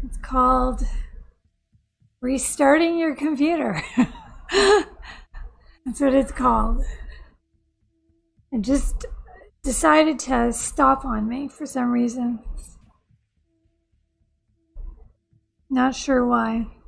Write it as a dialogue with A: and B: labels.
A: It's called restarting your computer. That's what it's called. It just decided to stop on me for some reason. Not sure why.